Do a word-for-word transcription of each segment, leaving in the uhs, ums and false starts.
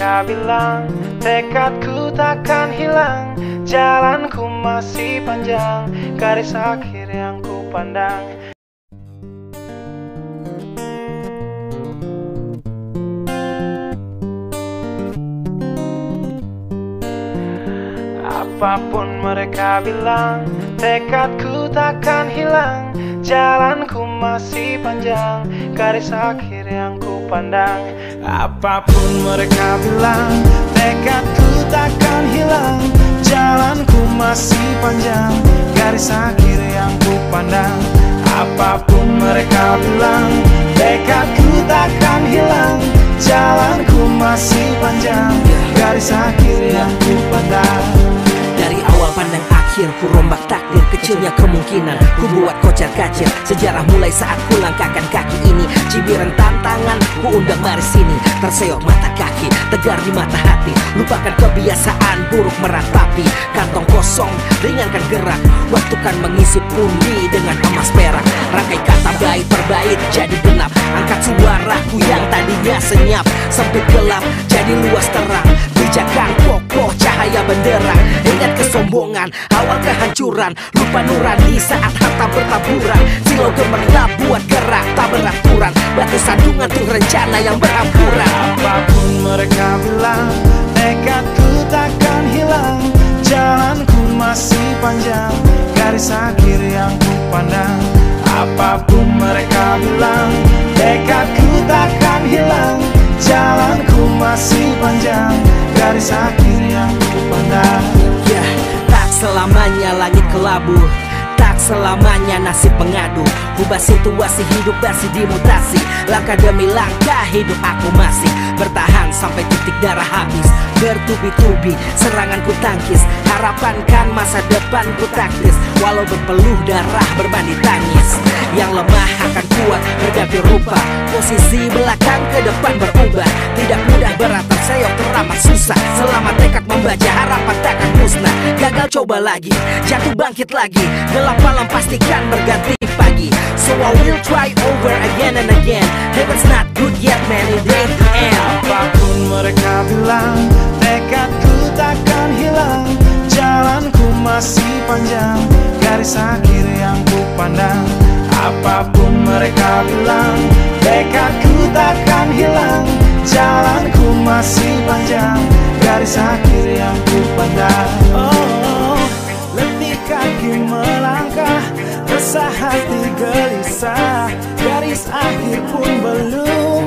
mereka bilang tekadku takkan hilang, jalanku masih panjang, garis akhir yang ku pandang. Apapun mereka bilang, tekadku takkan hilang, jalanku masih panjang, garis akhir yang ku pandang. Apapun mereka bilang, tekadku takkan hilang, jalanku masih panjang, garis akhir yang ku pandang. Apapun mereka bilang, tekadku takkan hilang, jalanku masih panjang, garis akhir yang ku pandang. Dari awal pandang akhir, ku rombak takdir, kecilnya kemungkinan ku buat kocar kacir. Sejarah mulai saat ku langkahkan kaki ini, cibiran tantangan ku undang mari sini. Terseok mata kaki, tegar di mata hati, lupakan kebiasaan buruk meratapi. Kantong kosong, ringankan gerak, waktu kan mengisi pundi dengan emas perak. Rangkai kata bait per bait jadi genap, angkat suaraku yang tadinya senyap. Sempit gelap jadi luas terang, pijakan kokoh cahaya benderang. Ingat kesombongan, awal kehancuran, lupa nurani saat harta bertaburan. Silau gemerlap buat gerak tak beraturan, batu sandungan tuh rencana yang berampuran. Apapun mereka bilang, tekadku takkan hilang, jalanku masih panjang, garis akhir yang ku pandang. Apapun mereka bilang, tekadku takkan hilang, jalanku masih panjang, garis akhir yang ku pandang. Ya, tak selamanya langit kelabu, tak selamanya nasib pengadu. Ubah situasi hidup masih dimutasi, langkah demi langkah hidup aku masih bertahan sampai titik darah habis. Bertubi-tubi serangan ku tangkis, harapan kan masa depan ku taktis. Walau berpeluh darah berbanding tangis, yang lemah akan kuat berganti rupa, posisi belakang ke depan berubah. Tidak mudah berat terseok teramat susah, selama tekad membaca harapan takkan musnah. Gagal coba lagi, jatuh bangkit lagi, gelap malam pastikan berganti pagi. So I will try over again and again, heaven's not good yet man, it ain't the end. Apapun mereka bilang, tekadku takkan hilang, jalanku masih panjang, garis akhir yang ku pandang. Apapun mereka bilang, tekadku takkan hilang, jalanku masih panjang, garis akhir yang ku pandang. Oh, letih kaki melangkah, resah hati gelisah, garis akhir pun belum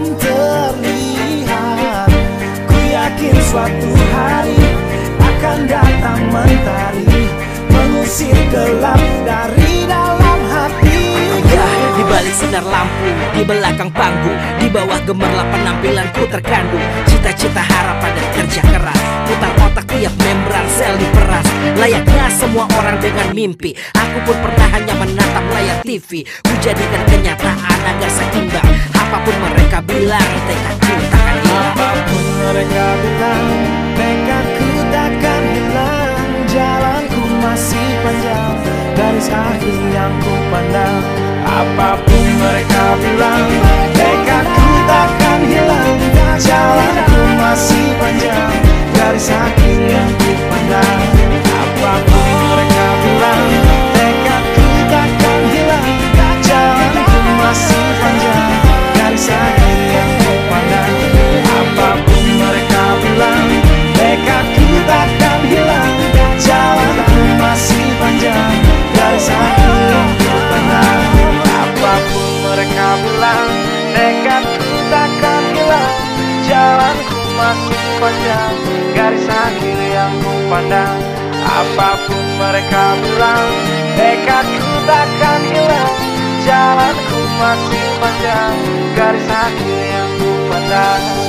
terlihat. Ku yakin suatu hari akan datang mentari, mengusir gelap dari dalam hati. Ya, di balik sinar lampu, di belakang panggung, di bawah gemerlap penampilanku terkandung cita-cita, harapan dan kerja keras. Putar otak tiap membran sel diperas, layaknya semua orang dengan mimpi. Aku pun pernah hanya menatap layar T V, ku jadikan kenyataan agar seimbang. Apapun mereka bilang, tekadku takkan hilang. Apapun mereka bilang, tekadku takkan hilang, jalanku masih panjang, garis akhir yang ku pandang. Apapun mereka bilang, tekadku takkan hilang, jalanku masih panjang, garis akhir yang ku pandang. Apapun mereka bilang, tekadku takkan hilang, jalanku masih panjang, garis akhir yang ku pandang. Apapun mereka bilang, tekadku takkan hilang, jalanku masih panjang, garis akhir yang ku pandang. Apapun mereka bilang, tekadku takkan hilang, jalanku masih panjang, garis akhir yang ku pandang. Apapun mereka bilang, tekadku takkan hilang, jalanku masih panjang, garis akhir yang ku pandang.